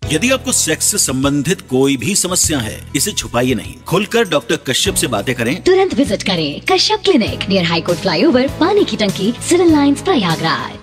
यदि आपको सेक्स से संबंधित कोई भी समस्या है, इसे छुपाइए नहीं, खुलकर डॉक्टर कश्यप से बातें करें। तुरंत विजिट करें Kashyap clinic near high court flyover, पानी की टंकी, सिविल लाइंस, प्रयागराज।